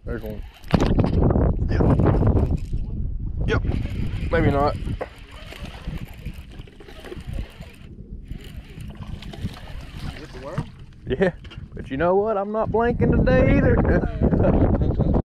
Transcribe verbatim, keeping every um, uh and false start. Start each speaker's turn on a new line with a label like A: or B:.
A: There's one. Yep. Yep. Maybe not.
B: Is it the worm?
A: Yeah. But you know what? I'm not blanking today either.